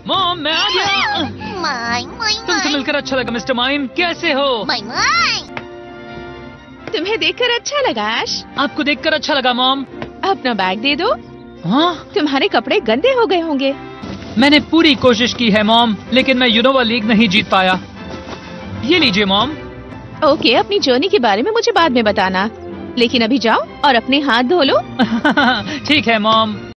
Mom मैं आ गया। तुमसे मिलकर अच्छा लगा मिस्टर माइम, कैसे हो? तुम्हें देखकर अच्छा लगा ऐश। आपको देखकर अच्छा लगा मॉम। अपना बैग दे दो। हाँ? तुम्हारे कपड़े गंदे हो गए होंगे। मैंने पूरी कोशिश की है मॉम, लेकिन मैं यूनोवा लीग नहीं जीत पाया। ये लीजिए मॉम। ओके, अपनी जर्नी के बारे में मुझे बाद में बताना, लेकिन अभी जाओ और अपने हाथ धो लो। ठीक है मॉम।